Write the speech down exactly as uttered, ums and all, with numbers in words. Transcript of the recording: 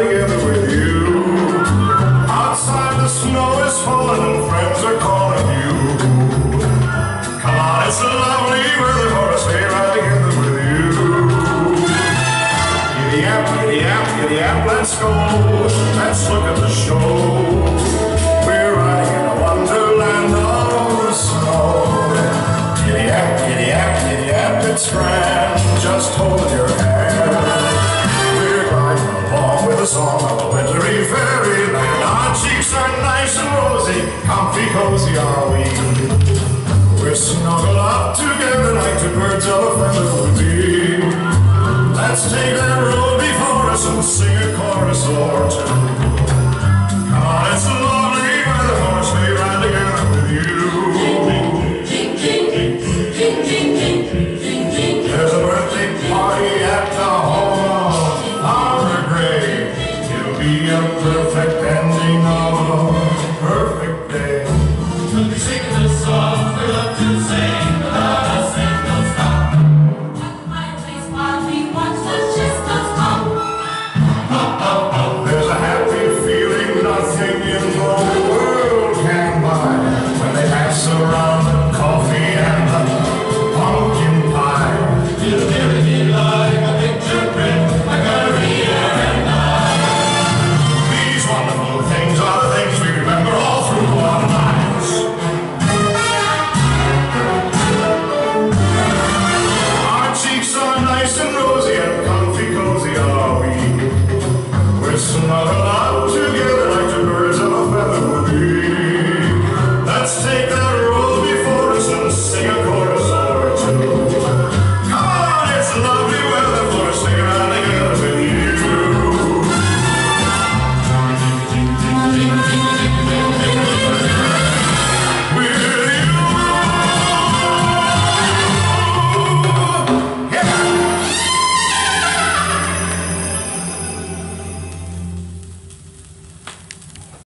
together with you. Outside the snow is falling and friends are calling you. Come on, it's lovely weather for a sleigh ride together with you. Giddy up, giddy up, giddy up, let's go. Let's look at the show. We're riding in a wonderland of snow. Giddy up, giddy up, giddy up, it's grand, just holding your hand. We're gliding along with a song of a wintry fairyland. Our cheeks are nice and rosy, comfy, cozy are we. We're snuggled up together like two birds of a feather would be. Let's take that road before us and sing a chorus or two. Come on, it's lovely weather for a sleigh ride together with you. There's a birthday party at the home of Gordon MacRae. It'll be a perfect ending of a perfect day. We'll be singing the song we love to sing without a single stop. At the fireplace while we watch the chestnuts pop. Oh, oh, oh.